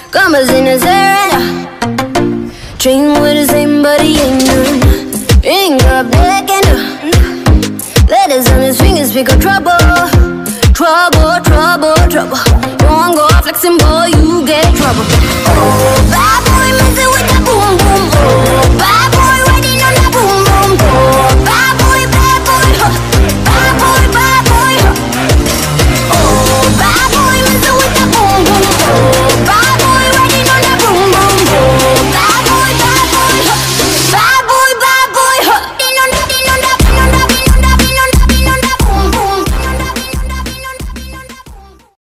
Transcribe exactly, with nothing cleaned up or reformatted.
Commas in his hair and uh, dream with the same, but he ain't none. Ain't got black and uh, letters on his fingers speak of trouble. Trouble, trouble, trouble. Don't go flexing, boy, you get trouble.